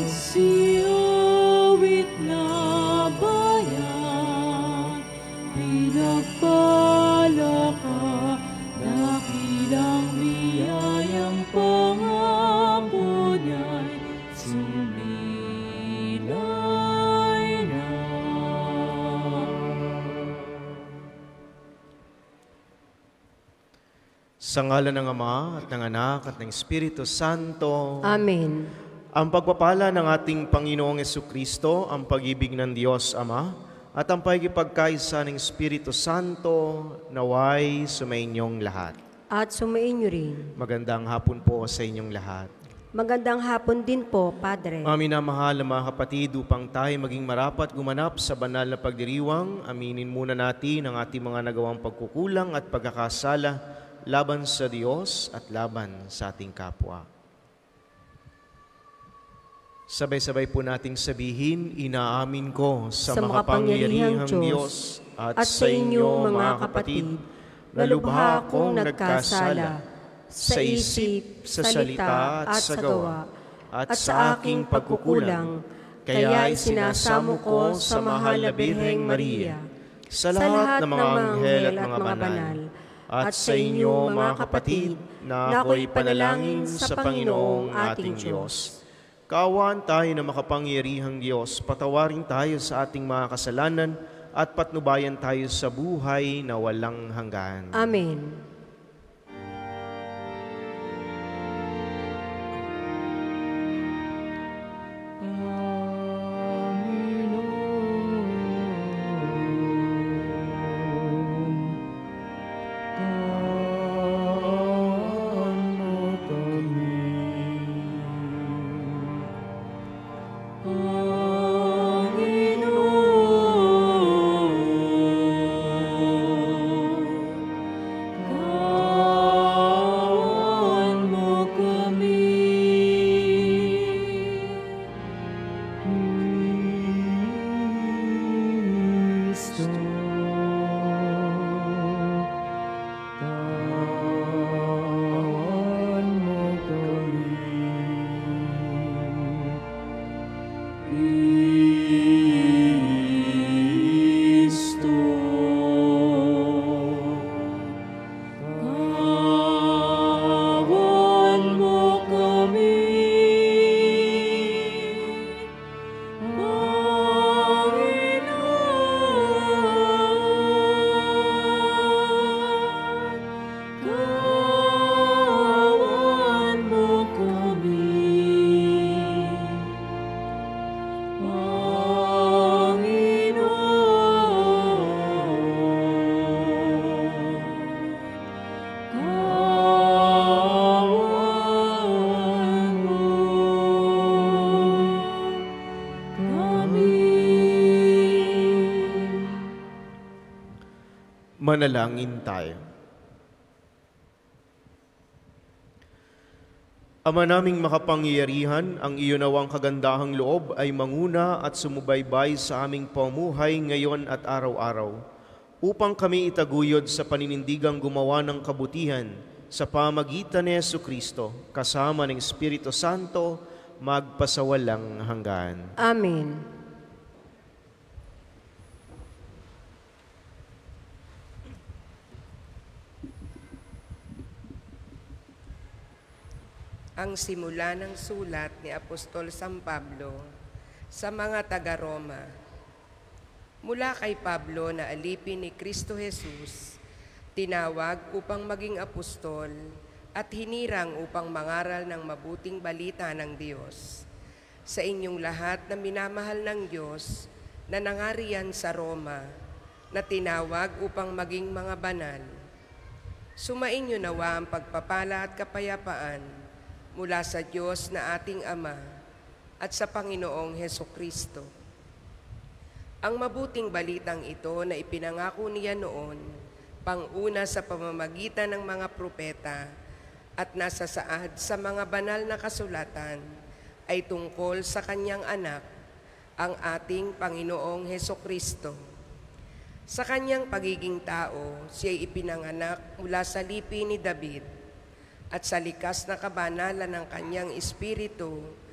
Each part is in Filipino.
Si awit na bayan, pinagpala ka, dakilang biyayang pangako niya'y sumilay na. Sa ngalan ng Ama at ng Anak at ng Espiritu Santo. Amen. Ang pagpapala ng ating Panginoong Jesucristo, ang pag-ibig ng Diyos Ama, at ang pagkipagkaisa ng Espiritu Santo, naway sumainyong lahat. At sumainyo rin. Magandang hapon po sa inyong lahat. Magandang hapon din po, Padre. Mga minamahal na mga kapatid, upang tayo maging marapat gumanap sa banal na pagdiriwang, aminin muna natin ang ating mga nagawang pagkukulang at pagkakasala laban sa Diyos at laban sa ating kapwa. Sabay-sabay po nating sabihin, inaamin ko sa makapangyarihang Diyos at sa inyong mga kapatid na lubha akong nagkasala sa isip, sa salita at sa gawa at sa aking pagkukulang, kaya isinasamo ko sa mahal na Birheng Maria, sa lahat ng mga anghel at mga banal, at sa inyo mga kapatid na ako'y panalangin sa Panginoong ating Diyos. Kaawaan tayo na makapangyarihang Diyos, patawarin tayo sa ating mga kasalanan at patnubayan tayo sa buhay na walang hanggan. Amen. Manalangin tayo. Ama naming makapangyarihan, ang iyo nawang kagandahang loob ay manguna at sumubaybay sa aming pamuhay ngayon at araw-araw, upang kami itaguyod sa paninindigang gumawa ng kabutihan sa pamagitan ni Jesucristo, kasama ng Espiritu Santo, magpasawalang hanggan. Amen. Ang simula ng sulat ni Apostol San Pablo sa mga taga-Roma. Mula kay Pablo na alipin ni Kristo Jesus, tinawag upang maging apostol at hinirang upang mangaral ng mabuting balita ng Diyos. Sa inyong lahat na minamahal ng Diyos na nangariyan sa Roma, na tinawag upang maging mga banal. Sumainyo nawa ang pagpapala at kapayapaan mula sa Diyos na ating Ama at sa Panginoong Hesukristo. Ang mabuting balitang ito na ipinangako niya noon, panguna sa pamamagitan ng mga propeta at nasa saad sa mga banal na kasulatan, ay tungkol sa kanyang anak, ang ating Panginoong Hesukristo. Sa kanyang pagiging tao, siya'y ipinanganak mula sa lipi ni David, at sa likas na kabanalan ng kanyang espiritu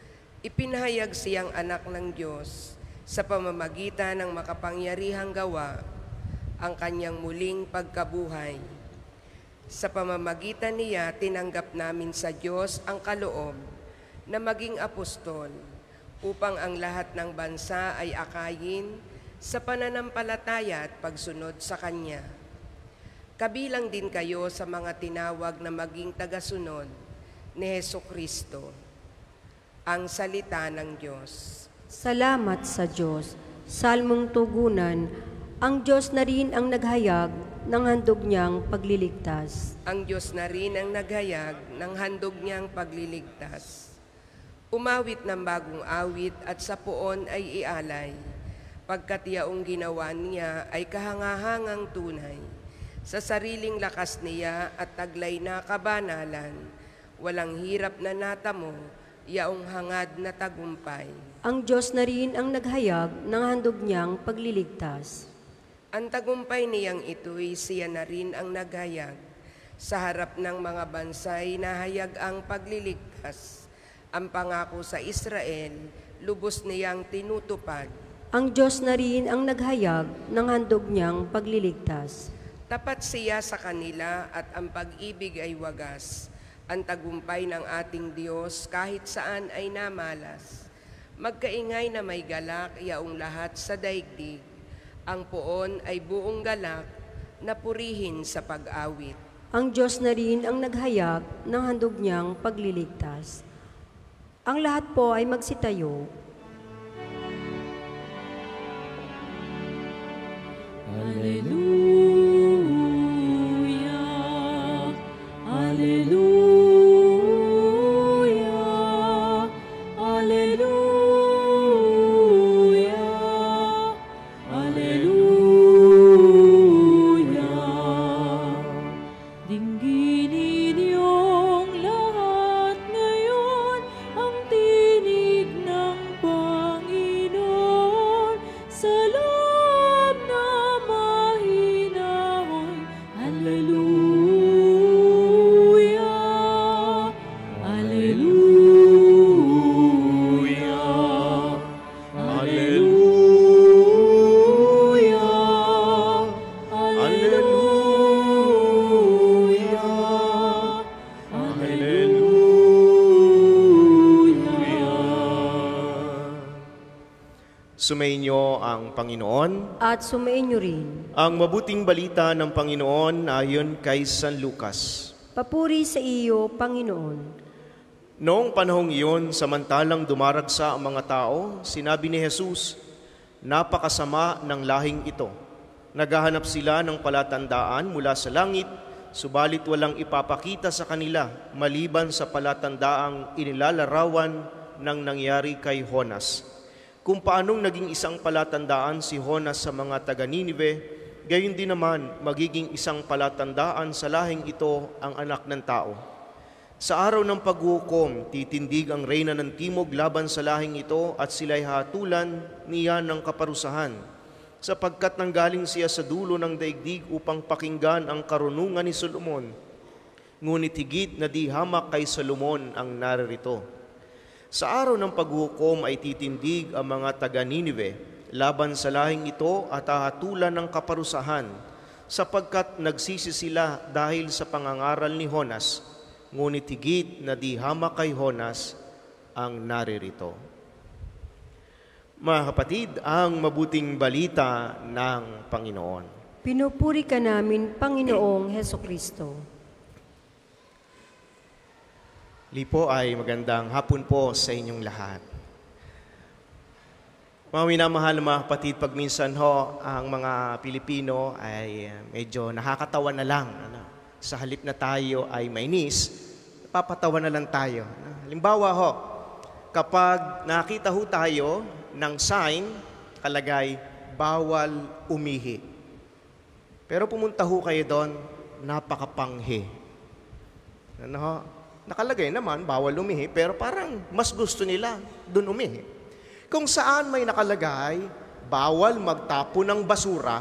Ipinahayag siyang anak ng Diyos sa pamamagitan ng makapangyarihang gawa, ang kanyang muling pagkabuhay. Sa pamamagitan niya, tinanggap namin sa Diyos ang kaloob na maging apostol upang ang lahat ng bansa ay akayin sa pananampalataya at pagsunod sa Kanya. Kabilang din kayo sa mga tinawag na maging tagasunod ni Hesukristo, ang salita ng Diyos. Salamat sa Diyos. Salmong tugunan, ang Diyos na rin ang naghayag ng handog niyang pagliligtas. Ang Diyos na rin ang naghayag ng handog niyang pagliligtas. Umawit ng bagong awit at sa puon ay ialay, pagkat yaong ginawa niya ay kahangahangang tunay. Sa sariling lakas niya at taglay na kabanalan, walang hirap na natamo, yaong hangad na tagumpay. Ang Diyos na rin ang naghayag ng handog niyang pagliligtas. Ang tagumpay niyang ito'y siya na rin ang naghayag. Sa harap ng mga bansay nahayag ang pagliligtas. Ang pangako sa Israel, lubos niyang tinutupad. Ang Diyos na rin ang naghayag ng handog niyang pagliligtas. Tapat siya sa kanila at ang pag-ibig ay wagas. Ang tagumpay ng ating Diyos kahit saan ay namalas. Magkaingay na may galak yaong lahat sa daigdig. Ang poon ay buong galak na purihin sa pag-awit. Ang Diyos na rin ang naghayag ng handog niyang pagliligtas. Ang lahat po ay magsitayo. Hallelujah, Hallelujah, Hallelujah, Hallelujah. Dingginin niyong lahat ngayon ang tinig ng Panginoon sa loob na mahinahon. Hallelujah, Hallelujah, Hallelujah, Hallelujah, Sumainyo ang Panginoon. At sumainyo rin. Ang mabuting balita ng Panginoon ayon kay San Lucas. Papuri sa iyo, Panginoon. Noong panahong iyon, samantalang dumaragsa ang mga tao, sinabi ni Jesus, napakasama ng lahing ito. Naghahanap sila ng palatandaan mula sa langit, subalit walang ipapakita sa kanila maliban sa palatandaang inilalarawan ng nangyari kay Jonas. Kung paanong naging isang palatandaan si Jonas sa mga taga-Ninive, gayon din naman magiging isang palatandaan sa lahing ito ang anak ng tao. Sa araw ng paghukom, titindig ang reyna ng timog laban sa lahing ito at sila'y hatulan niya ng kaparusahan, sapagkat nanggaling siya sa dulo ng daigdig upang pakinggan ang karunungan ni Solomon. Ngunit higit na di hamak kay Solomon ang naririto. Sa araw ng paghukom ay titindig ang mga taga-Ninive laban sa lahing ito at hahatulan ng kaparusahan, sapagkat nagsisi sila dahil sa pangangaral ni Jonas, ngunit higit na di hamak kay Jonas ang naririto. Mga kapatid, ang mabuting balita ng Panginoon. Pinupuri ka namin, Panginoong Hesukristo. Lipo ay magandang hapon po sa inyong lahat. Mga minamahal na mga kapatid, pag minsan ho, ang mga Pilipino ay medyo nakakatawa na lang. Sa halip na tayo ay mainis, papatawa na lang tayo. Halimbawa ho, kapag nakita ho tayo ng sign, kalagay, bawal umihi. Pero pumunta ho kayo doon, napakapanghi. Ano ho? Nakalagay naman, bawal umihi, pero parang mas gusto nila doon umihi. Kung saan may nakalagay, bawal magtapo ng basura,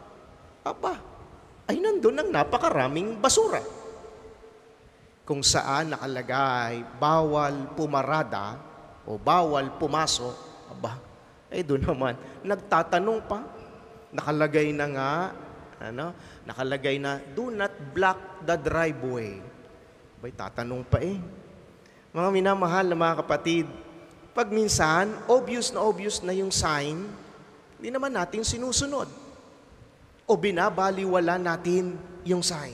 ay nandun ang napakaraming basura. Kung saan nakalagay, bawal pumarada o o bawal pumasok, aba, doon naman, nagtatanong pa. Nakalagay na nga, nakalagay na, do not block the driveway. Abay, tatanong pa Mga minamahal na mga kapatid, pag minsan, obvious na yung sign, hindi naman natin sinusunod. O binabaliwala natin yung sign.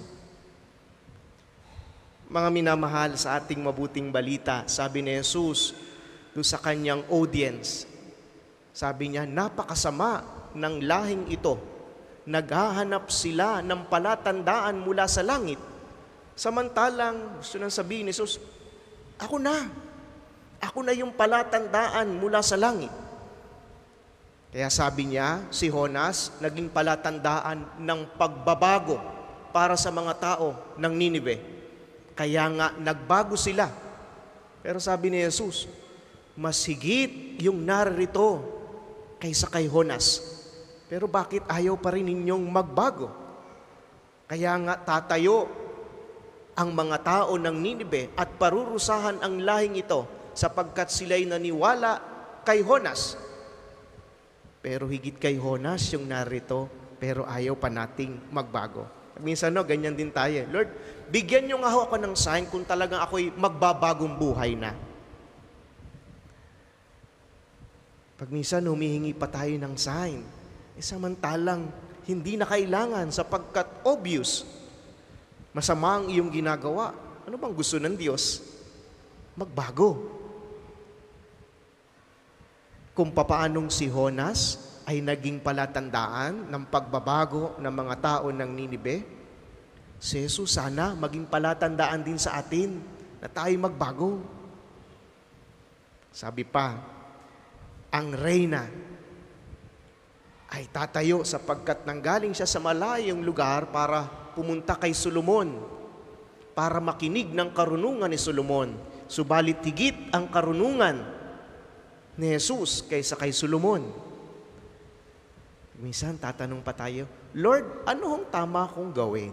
Mga minamahal, sa ating mabuting balita, sabi ni Jesus doon sa kanyang audience, sabi niya, napakasama ng lahing ito. Naghahanap sila ng palatandaan mula sa langit. Samantalang, gusto nang sabihin ni Jesus, ako na yung palatandaan mula sa langit. Kaya sabi niya, si Jonas, naging palatandaan ng pagbabago para sa mga tao ng Ninive. Kaya nga, nagbago sila. Pero sabi ni Jesus, mas higit yung narito kaysa kay Jonas. Pero bakit ayaw pa rin ninyong magbago? Kaya nga, tatayo ang mga tao ng Ninive at parurusahan ang lahing ito sapagkat sila'y naniwala kay Jonas. Pero higit kay Jonas yung narito, pero ayaw pa nating magbago. Minsan ganyan din tayo. Lord, bigyan niyo nga ako ng sign kung talagang ako'y magbabagong buhay na. Pag minsan humihingi pa tayo ng sign, samantalang hindi na kailangan sapagkat obvious. Masama ang iyong ginagawa. Ano bang gusto ng Diyos? Magbago. Kung papaanong si Jonas ay naging palatandaan ng pagbabago ng mga tao ng Ninive, si Jesus sana maging palatandaan din sa atin na tayo magbago. Sabi pa, ang reyna ay tatayo sapagkat nanggaling siya sa malayong lugar para pumunta kay Solomon para makinig ng karunungan ni Solomon. Subalit higit ang karunungan ni Jesus kaysa kay Solomon. Minsan tatanong pa tayo, Lord, ano hong tama kong gawin?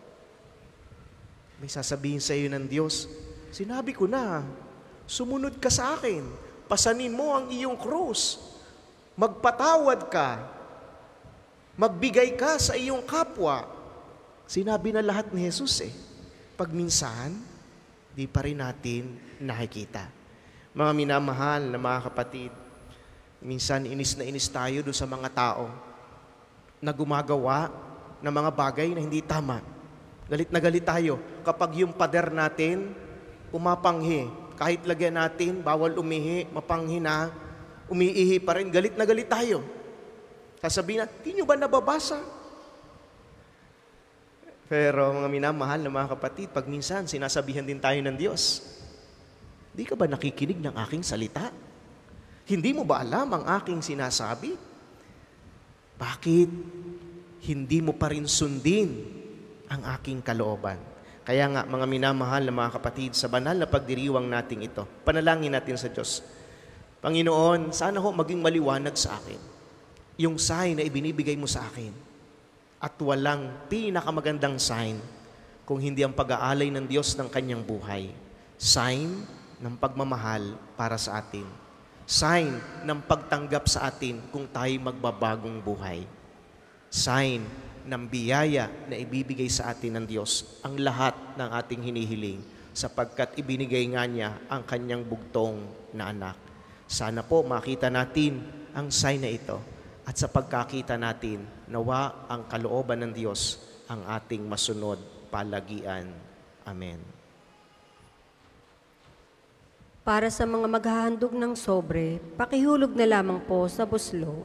May sasabihin sa iyo ng Diyos, sinabi ko na, sumunod ka sa akin, pasanin mo ang iyong krus, magpatawad ka, magbigay ka sa iyong kapwa. Sinabi na lahat ni Jesus Pag minsan, di pa rin natin nakikita. Mga minamahal na mga kapatid, minsan inis na inis tayo doon sa mga tao na gumagawa ng mga bagay na hindi tama. Galit na galit tayo kapag yung pader natin pumapanghi. Kahit lagyan natin, bawal umihi, mapanghi na, umiihi pa rin, galit na galit tayo. Sasabihin na, di nyo ba nababasa? Pero mga minamahal na mga kapatid, pag minsan sinasabihan din tayo ng Diyos, di ka ba nakikinig ng aking salita? Hindi mo ba alam ang aking sinasabi? Bakit hindi mo pa rin sundin ang aking kalooban? Kaya nga, mga minamahal na mga kapatid, sa banal na pagdiriwang natin ito, panalangin natin sa Diyos. Panginoon, sana ho maging maliwanag sa akin yung sign na ibinibigay mo sa akin. At walang pinakamagandang sign kung hindi ang pag-aalay ng Diyos ng kanyang buhay. Sign ng pagmamahal para sa atin. Sign ng pagtanggap sa atin kung tayo magbabagong buhay. Sign ng biyaya na ibibigay sa atin ng Diyos ang lahat ng ating hinihiling sapagkat ibinigay nga niya ang kanyang bugtong na anak. Sana po makita natin ang sign na ito at sa pagkakita natin, nawa ang kalooban ng Diyos ang ating masunod palagian. Amen. Para sa mga maghahandog ng sobre, pakihulog na lamang po sa buslo.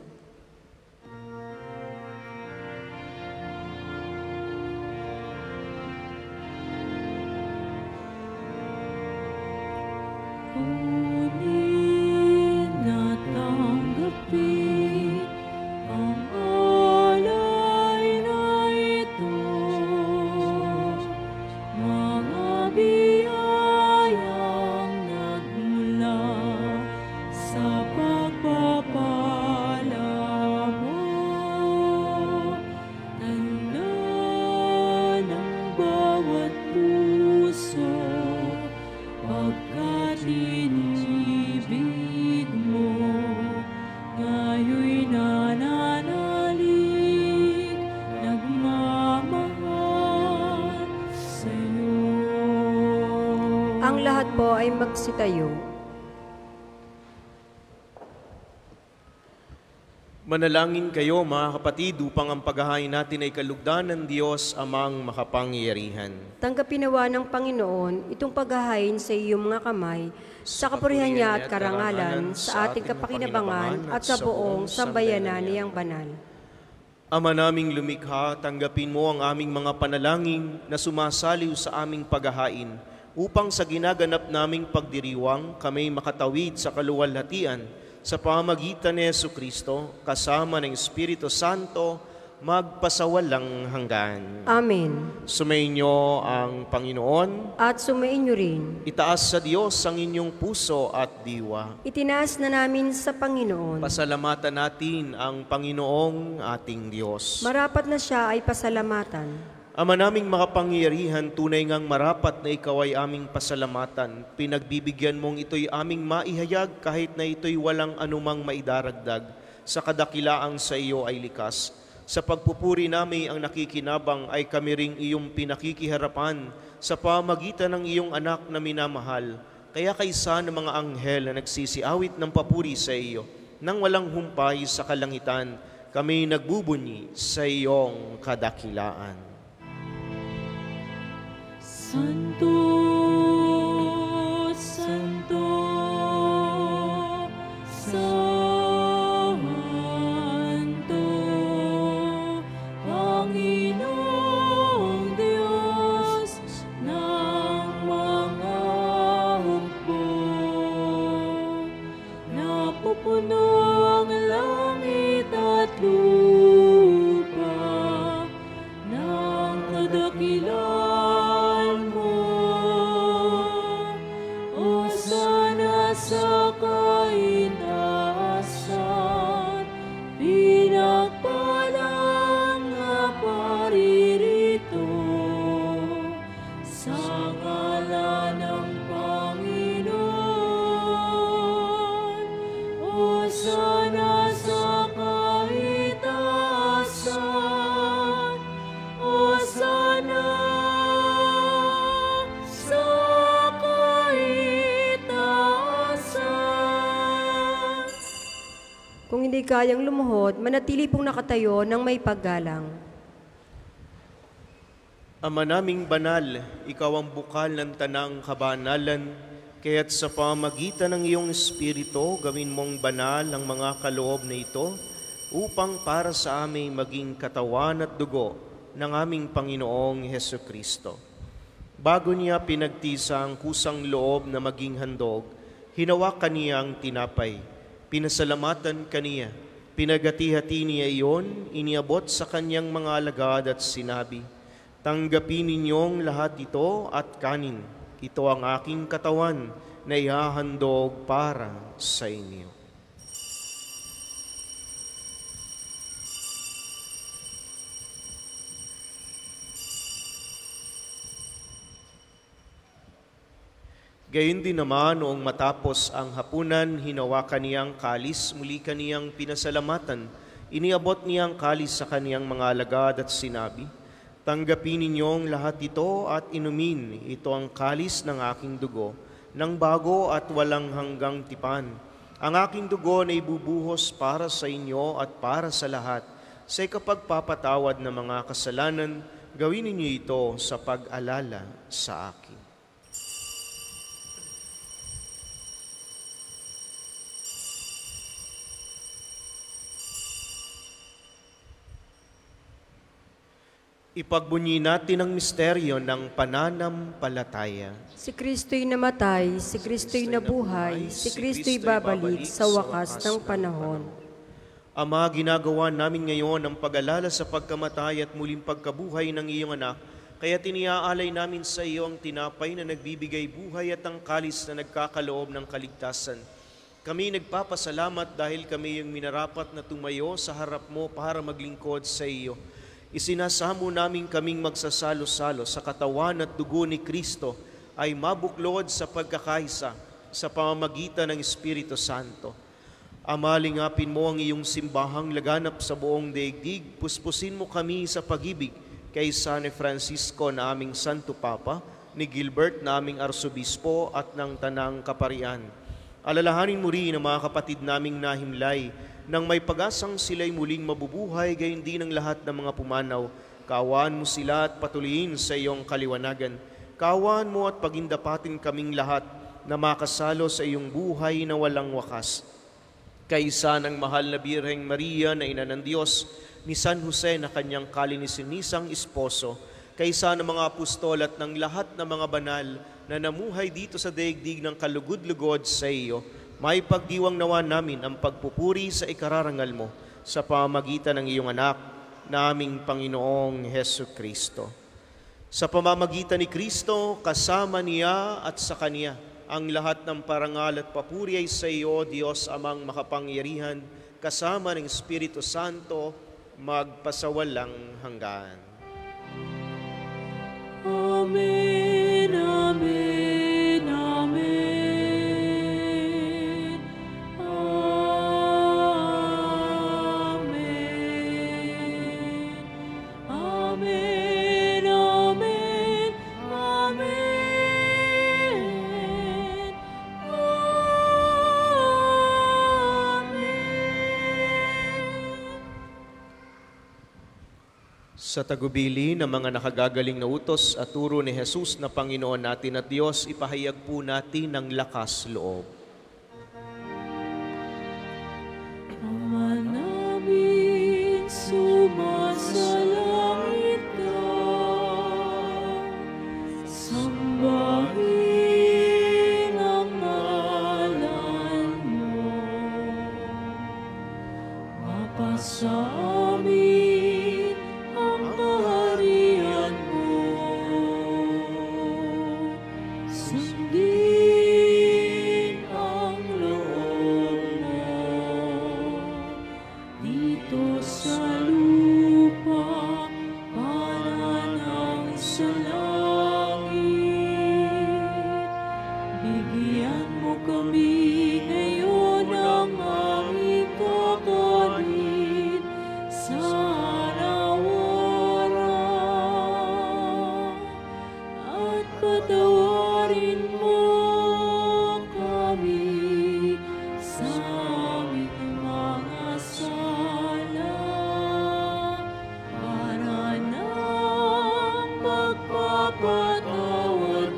Kunin at tanggapin ang alay na ito, mga biyayang nagmula sa pagpapala po ay magsitayo. Manalangin kayo mga kapatid upang ang paghahain natin ay kalugdan ng Diyos amang makapangyarihan. Tanggapin nawa ng Panginoon itong paghahain sa iyong mga kamay, sa kapurihan niya at karangalan, sa ating kapakinabangan at sa buong sambayanan niyang banal. Ama naming lumikha, tanggapin mo ang aming mga panalangin na sumasaliw sa aming paghahain upang sa ginaganap naming pagdiriwang kami makatawid sa kaluwalhatian sa pamamagitan ni Jesucristo, kasama ng Espiritu Santo, magpasawalang hanggan. Amen. Sumainyo ang Panginoon. At sumainyo rin. Itaas sa Diyos ang inyong puso at diwa. Itinaas na namin sa Panginoon. Pasalamatan natin ang Panginoong ating Diyos. Marapat na siya ay pasalamatan. Ama naming makapangyarihan, tunay ngang marapat na ikaw ay aming pasalamatan. Pinagbibigyan mong ito'y aming maihayag kahit na ito'y walang anumang maidaragdag. Sa kadakilaang sa iyo ay likas. Sa pagpupuri namin ang nakikinabang ay kami ring iyong pinakikiharapan sa pamagitan ng iyong anak na minamahal. Kaya kaysa ng mga anghel na nagsisiawit ng papuri sa iyo, nang walang humpay sa kalangitan, kami nagbubunyi sa iyong kadakilaan. Santo, Santo, Santo, Panginoong Diyos ng mga hukbo. Napupuno ang langit at lupa ng kadakilaan. Sa kaitaasan, pinagpalang na paririto, sa ngalan ng Panginoon. Hosana sa kaitaasan, Hosana sa Kung hindi kayang lumuhod, manatili pong nakatayo ng may paggalang. Ama naming banal, ikaw ang bukal ng tanang kabanalan, kaya't sa pamagitan ng iyong Espiritu, gawin mong banal ang mga kaloob na ito, upang para sa aming maging katawan at dugo ng aming Panginoong Hesukristo. Bago niya pinagtisa ang kusang loob na maging handog, hinawakan niya ang tinapay. Pinasalamatan kaniya, pinagati-hati niya iyon, iniabot sa kanyang mga alagad at sinabi, tanggapin ninyong lahat ito at kanin. Ito ang aking katawan na ihahandog para sa inyo. Gayon din naman, noong matapos ang hapunan, hinawakan niyang kalis, muli kaniyang pinasalamatan. Iniabot niyang kalis sa kaniyang mga alagad at sinabi, tanggapin ninyong lahat ito at inumin. Ito ang kalis ng aking dugo, ng bago at walang hanggang tipan. Ang aking dugo na ibubuhos para sa inyo at para sa lahat. Sa ikapagpapatawad ng mga kasalanan, gawin ninyo ito sa pag-alala sa akin. Ipagbunyi natin ang misteryo ng pananampalataya. Si Kristo'y namatay, si Kristo'y nabuhay, si Kristo'y babalik sa wakas ng panahon. Ama, ginagawa namin ngayon ang pag-alala sa pagkamatay at muling pagkabuhay ng iyong anak, kaya tiniaalay namin sa iyo ang tinapay na nagbibigay buhay at ang kalis na nagkakaloob ng kaligtasan. Kami nagpapasalamat dahil kami yung minarapat na tumayo sa harap mo para maglingkod sa iyo. Isinasamo namin kaming magsasalo-salo sa katawan at dugo ni Kristo ay mabuklod sa pagkakaisa sa pamamagitan ng Espiritu Santo. Ama, lingapin mo ang iyong simbahang laganap sa buong daigdig. Puspusin mo kami sa pag-ibig kay San Francisco na aming Santo Papa, ni Gilbert na aming arsobispo at ng Tanang Kaparian. Alalahanin mo rin ang mga kapatid naming nahimlay nang may pag-asang sila'y muling mabubuhay, gayon din ang lahat ng mga pumanaw. Kaawaan mo sila at patuloyin sa iyong kaliwanagan. Kaawaan mo at pagindapatin kaming lahat na makasalo sa iyong buhay na walang wakas. Kaisa ng mahal na Birheng Maria na Ina ng Diyos, ni San Jose na kanyang kalininisang esposo, kaisa ng mga apostol at ng lahat ng mga banal na namuhay dito sa daigdig ng kalugod-lugod sa iyo, may pagdiwang nawa namin ang pagpupuri sa ikararangal mo sa pamamagitan ng iyong anak, na aming Panginoong Hesu Kristo. Sa pamamagitan ni Kristo, kasama niya at sa Kanya, ang lahat ng parangal at papuri ay sa iyo, Diyos Amang makapangyarihan, kasama ng Espiritu Santo, magpasawalang hanggan. Amen, amen, amen. Amen, amen, amen. Sa tagubili ng mga nakagagaling na utos at turo ni Jesus na Panginoon natin at Diyos, ipahayag po natin ng lakas loob. Ama namin, sumasalangit ka, sambahin ang ngalan mo, mapasa amin ang kaharian mo, sundin ang loob mo dito sa lupa para nang sa langit. Bigyan mo kami ngayon ng aming kakanin sa araw-araw, at patawarin mo kami sa aming mga sala, para nang pagpapatawad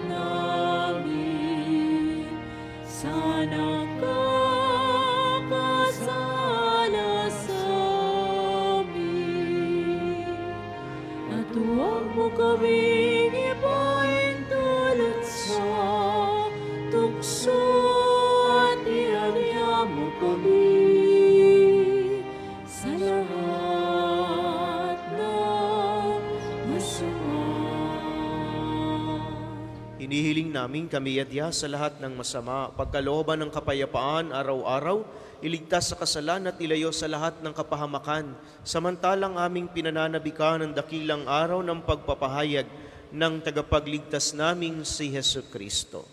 namin sa nakakasala sa amin. At huwag mo kaming ipahin tulad sa tukso, at ihalya mo kami sa lahat ng masama. Hinihiling namin kami adya sa lahat ng masama, pagkalooban ng kapayapaan araw-araw, iligtas sa kasalan at ilayo sa lahat ng kapahamakan, samantalang aming pinananabikan ng dakilang araw ng pagpapahayag ng tagapagligtas naming si Hesu Kristo.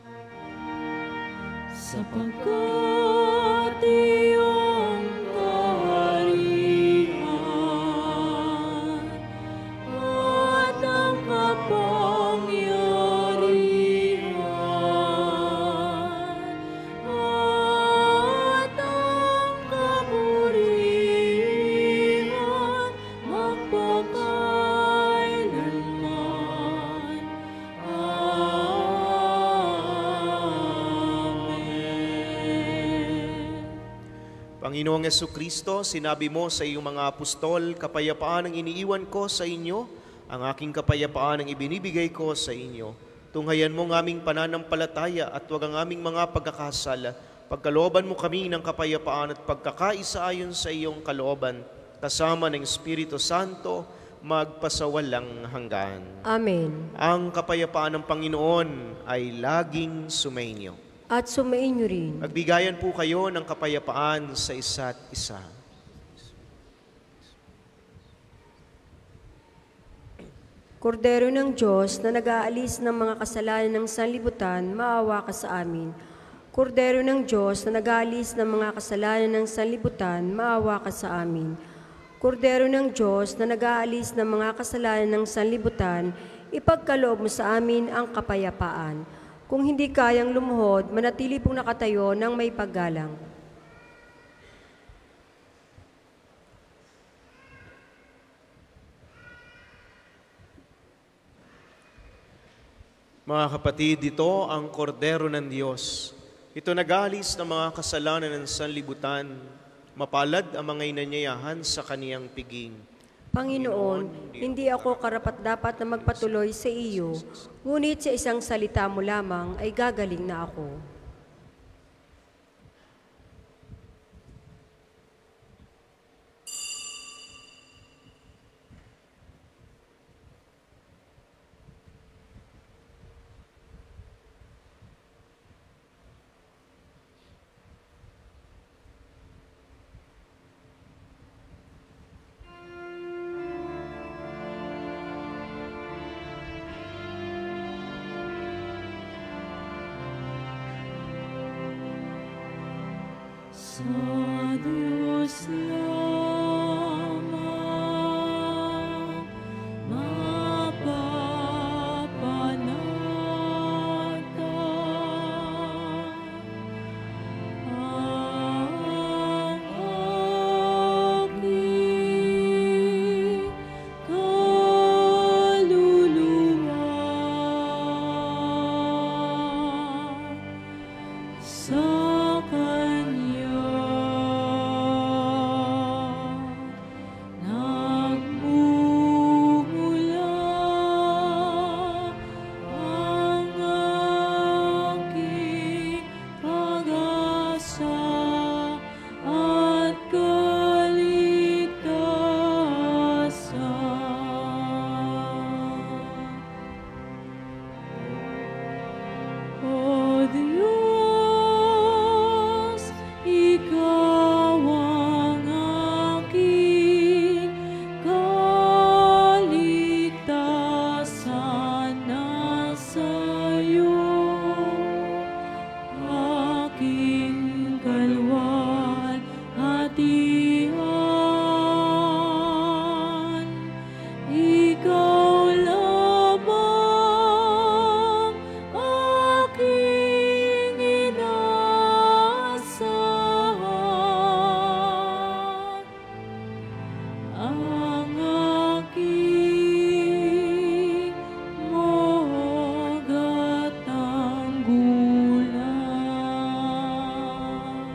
Sapagkat iyong kaharian at ang kapangyarihan at ang kapurihan magpakailanman. Amen. Panginoong Jesucristo, sinabi mo sa iyong mga apostol, kapayapaan ang iniiwan ko sa inyo, ang aking kapayapaan ang ibinibigay ko sa inyo. Tunghayan mo ng aming pananampalataya at huwag ang aming mga pagkakasala. Pagkalooban mo kami ng kapayapaan at pagkakaisa ayon sa iyong kalooban, kasama ng Espiritu Santo, magpasawalang hanggan. Amen. Ang kapayapaan ng Panginoon ay laging sumainyo. At sumainyo rin. Magbigayan po kayo ng kapayapaan sa isa't isa. Kordero ng Diyos na nag-aalis ng mga kasalanan ng sanlibutan, maawa ka sa amin. Kordero ng Diyos na nag-aalis ng mga kasalanan ng sanlibutan, maawa ka sa amin. Kordero ng Diyos na nag-aalis ng mga kasalanan ng sanlibutan, ipagkaloob mo sa amin ang kapayapaan. Kung hindi kayang lumuhod, manatili pong nakatayo ng may paggalang. Mga kapatid, ito ang kordero ng Diyos. Ito nag-alis ng mga kasalanan ng sanlibutan. Mapalad ang mga inanyayahan sa kaniyang piging. Panginoon, hindi ako karapat-dapat na magpatuloy sa iyo, ngunit sa isang salita mo lamang ay gagaling na ako. Sa Diyos lamang mapapanatag ang aking kaluluwa. Sa Kanya nagmumula ang aking pag-asa at kaligtasan. O Diyos, Ikaw ang aking kaligtasan, nasa iyo aking kalwalhatian. Ikaw lamang aking inaasahan, ang aking magatanggulan.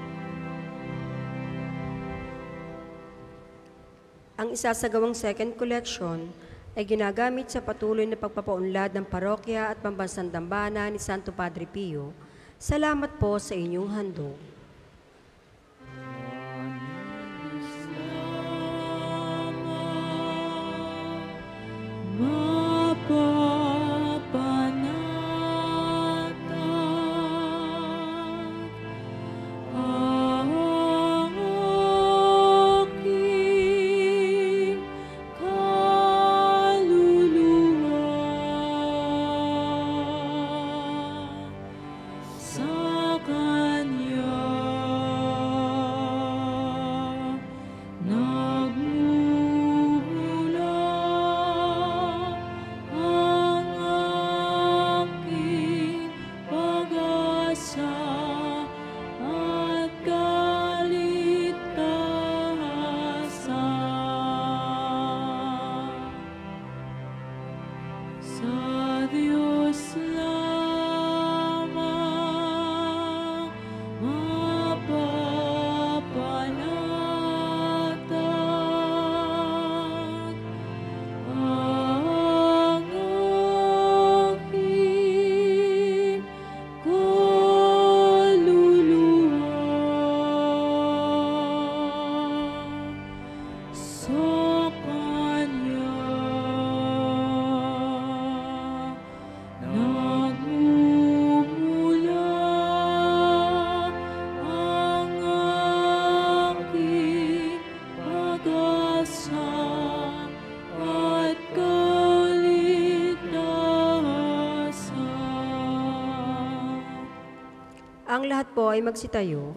Ang isasagawang second collection ay ginagamit sa patuloy na pagpapaunlad ng parokya at pambansang dambana ni Santo Padre Pio. Salamat po sa inyong handog. Mapapanatag ang aking kaluluwa. Sa Kanya nagmumula ang aking pag-asa at kaligtasan. Sa Diyos lamang mapapanatag ang aking kaluluwa. Sa Kanya nagmumula ang aking pag-asa at kaligtasan. Ang lahat po ay magsitayo.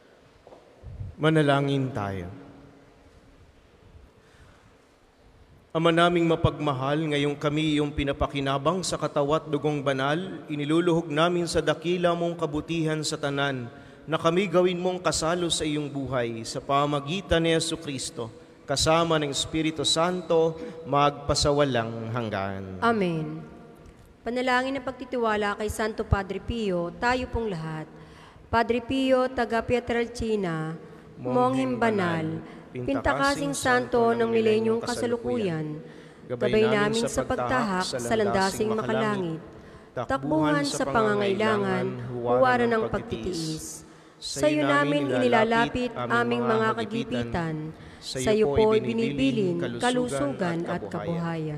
Manalangin tayo. Ama naming mapagmahal, ngayong kami iyong pinapakinabang sa katawat dugong banal, iniluluhog namin sa dakila mong kabutihan sa tanan, na kami gawin mong kasalo sa iyong buhay sa pamagitan ni Jesucristo, kasama ng Espiritu Santo, magpasawalang hanggan. Amen. Panalangin ng pagtitiwala kay Santo Padre Pio, tayo pong lahat. Padre Pio, taga Pietrelcina, mongheng banal, pintakasing santo ng milenyong kasalukuyan, gabay namin sa pagtahak sa landasing makalangit, takbuhan sa pangangailangan, huwaran ng pagtitiis. Sa iyo namin inilalapit aming mga kagipitan, sa iyo po binibilin kalusugan at kabuhayan.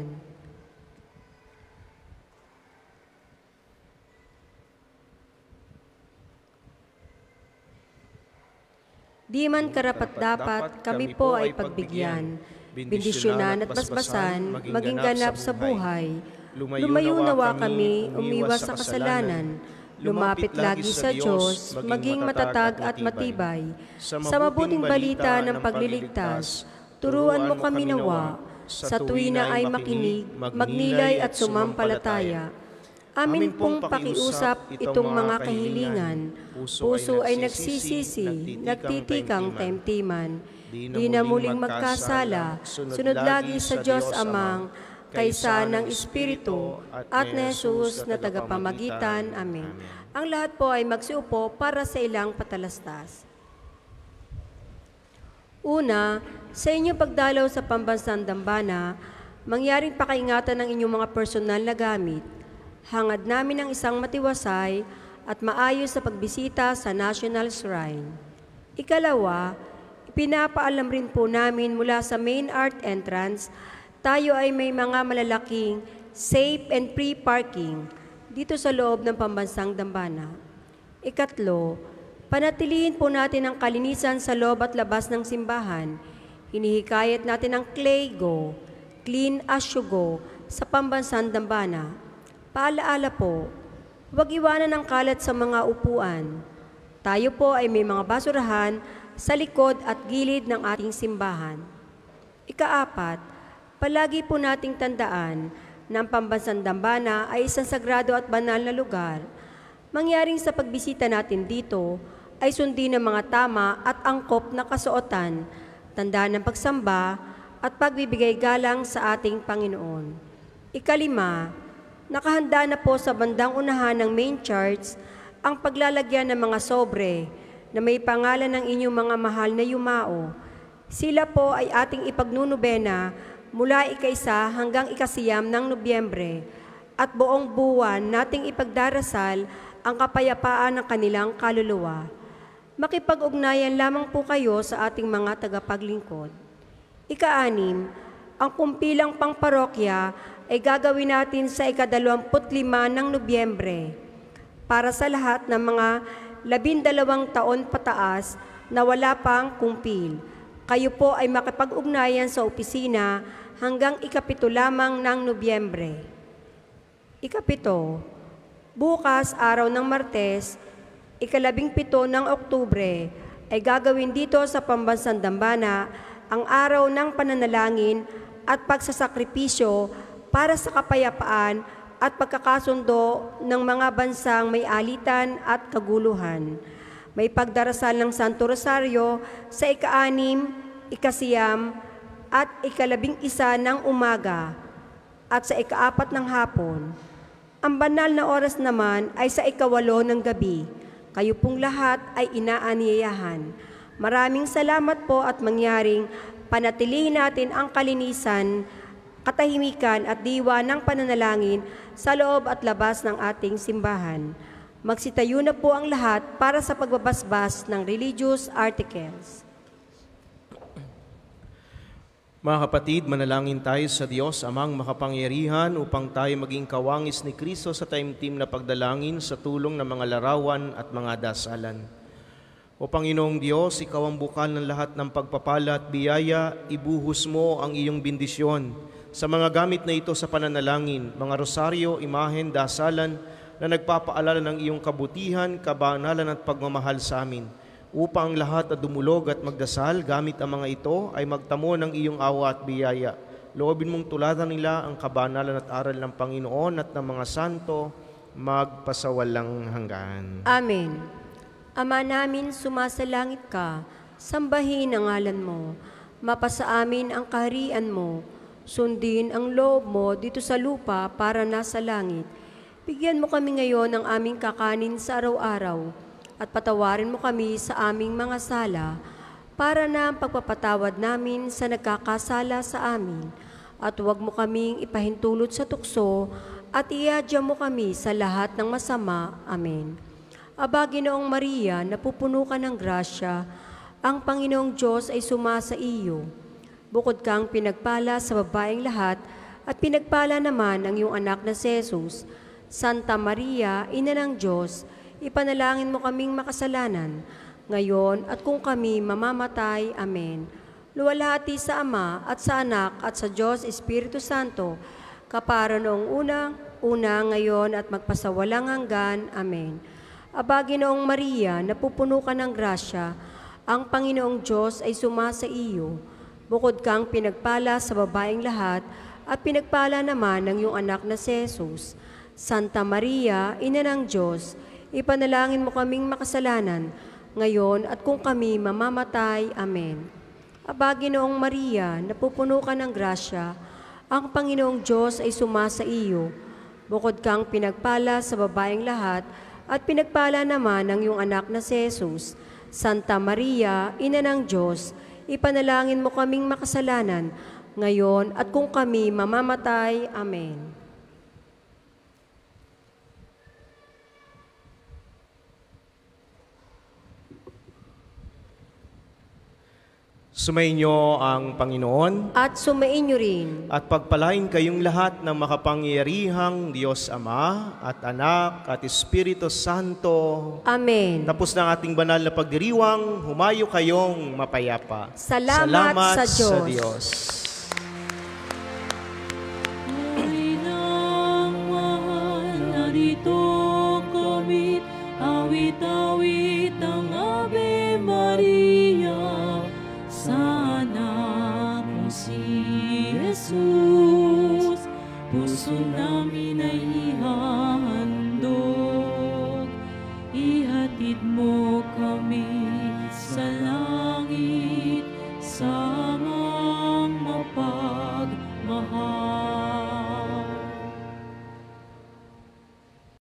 Di man karapat-dapat, kami po ay pagbigyan, bendisyonan at basbasan, maging ganap sa buhay. Lumayo nawa kami, umiwas sa kasalanan, lumapit lagi sa Diyos, maging matatag at matibay. Sa mabuting balita ng pagliligtas, turuan mo kami nawa, sa tuwina ay makinig, magnilay at sumampalataya. Amin pong pakiusap itong mga kahilingan, puso ay nagsisisi, nagtitikang taimtiman, di na muling magkasala, sunod lagi sa Diyos Amang, kaysa ng Espiritu at ni Jesus na tagapamagitan. Amen. Ang lahat po ay magsiupo para sa ilang patalastas. Una, sa inyong pagdalaw sa pambansang dambana, mangyaring pakaingatan ng inyong mga personal na gamit. Hangad namin ang isang matiwasay at maayos sa pagbisita sa National Shrine. Ikalawa, ipinapaalam rin po namin mula sa main art entrance, tayo ay may mga malalaking safe and free parking dito sa loob ng pambansang dambana. Ikatlo, panatilihin po natin ang kalinisan sa loob at labas ng simbahan. Hinihikayat natin ang Clay Go, Clean as you go, sa pambansang dambana. Paalaala po, huwag iwanan ang kalat sa mga upuan. Tayo po ay may mga basurahan sa likod at gilid ng ating simbahan. Ikaapat, palagi po nating tandaan na ang pambansang dambana ay isang sagrado at banal na lugar. Mangyaring sa pagbisita natin dito ay sundin ang mga tama at angkop na kasuotan, tandaan ng pagsamba at pagbibigay galang sa ating Panginoon. Ikalima, nakahanda na po sa bandang unahan ng main church ang paglalagyan ng mga sobre na may pangalan ng inyong mga mahal na yumao. Sila po ay ating ipagnunubena mula ika-1 hanggang ika-9 ng Nobyembre at buong buwan nating ipagdarasal ang kapayapaan ng kanilang kaluluwa. Makipag-ugnayan lamang po kayo sa ating mga tagapaglingkod. Ika-6, ang kumpilang pangparokya ay gagawin natin sa ika-25 ng Nobyembre para sa lahat ng mga 12 taon pataas na wala pang kumpil. Kayo po ay makipag-ugnayan sa opisina hanggang ika-7 lamang ng Nobyembre. Ika-7, bukas, araw ng Martes, ika-17 ng Oktubre, ay gagawin dito sa pambansang dambana ang araw ng pananalangin at pagsasakripisyo para sa kapayapaan at pagkakasundo ng mga bansang may alitan at kaguluhan. May pagdarasal ng Santo Rosario sa ika-6, ika-9 at ika-11 ng umaga at sa ika-4 ng hapon. Ang banal na oras naman ay sa ika-8 ng gabi. Kayo pong lahat ay inaanyayahan. Maraming salamat po at mangyaring panatilihin natin ang kalinisan, katahimikan at diwa ng pananalangin sa loob at labas ng ating simbahan. Magsitayo na po ang lahat para sa pagbabasbas ng religious articles. Mga kapatid, manalangin tayo sa Diyos Amang makapangyarihan upang tayo maging kawangis ni Kristo sa taimtim na pagdalangin sa tulong ng mga larawan at mga dasalan. O Panginoong Diyos, Ikaw ang bukal ng lahat ng pagpapala at biyaya, ibuhos mo ang iyong bendisyon sa mga gamit na ito sa pananalangin, mga rosaryo, imahen, dasalan na nagpapaalala ng iyong kabutihan, kabanalan at pagmamahal sa amin, upang ang lahat na dumulog at magdasal gamit ang mga ito ay magtamo ng iyong awa at biyaya. loobin mong tuladan nila ang kabanalan at aral ng Panginoon at ng mga santo, magpasawalang hanggan. Amen. Ama namin, sumasalangit ka, sambahin ang ngalan mo. Mapasa amin ang kaharian mo. Sundin ang loob mo dito sa lupa para nasa langit. Bigyan mo kami ngayon ng aming kakanin sa araw-araw at patawarin mo kami sa aming mga sala para na ang pagpapatawad namin sa nagkakasala sa amin. At huwag mo kaming ipahintulot sa tukso at iadya mo kami sa lahat ng masama. Amen. Aba, Ginoong Maria, napupuno ka ng grasya, ang Panginoong Diyos ay sumasa iyo. Bukod kang pinagpala sa babaeng lahat at pinagpala naman ang iyong anak na si Jesus. Santa Maria, Ina ng Diyos, ipanalangin mo kaming makasalanan, ngayon at kung kami mamamatay. Amen. Luwalhati sa Ama at sa Anak at sa Diyos Espiritu Santo, kapara noong una, ngayon at magpasawalang hanggan. Amen. Aba, Ginoong Maria, napupuno ka ng grasya, ang Panginoong Diyos ay sumasa iyo. Bukod kang pinagpala sa babaeng lahat at pinagpala naman ng iyong anak na si Jesus. Santa Maria, Ina ng Diyos, ipanalangin mo kaming makasalanan, ngayon at kung kami mamamatay. Amen. Aba, Ginoong Maria, napupuno ka ng grasya, ang Panginoong Diyos ay sumasa iyo. Bukod kang pinagpala sa babaeng lahat at pinagpala naman ng iyong anak na si Jesus. Santa Maria, Ina ng Diyos, ipanalangin mo kaming makasalanan, ngayon at kung kami mamamatay. Amen. Sumainyo ang Panginoon, At sumainyo rin. at pagpalain kayong lahat ng makapangyarihang Diyos Ama at Anak at Espiritu Santo. Amen. Tapos na ang ating banal na pagdiriwang, humayo kayong mapayapa. Salamat sa Diyos. Ay nang mahal, narito kami, awit-awit ang Ave Maria. Sana kung si Jesus, puso namin ay